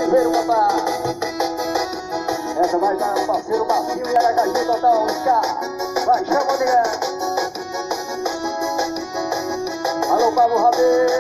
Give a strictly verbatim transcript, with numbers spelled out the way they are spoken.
Terreiro, papá. Essa vai dar o parceiro Marcinho e Aracaju total, os caras. Vai, chama, mulher. Alô, Pablo Rabelo.